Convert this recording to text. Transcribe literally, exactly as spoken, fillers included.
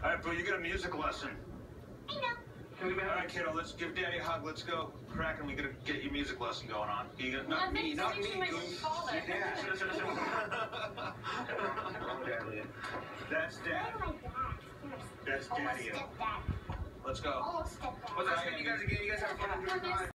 All right, bro, you get a music lesson. I know. All right, kiddo, let's give Daddy a hug. Let's go. Kraken, we gotta get your music lesson going on. You gonna, not me, not me, goof. Yeah. That's Dad. Where's my dad? That's Almost Daddy. stepdad. Let's go. Almost stepdad. Well, that's good. You guys again. You guys have a fun time.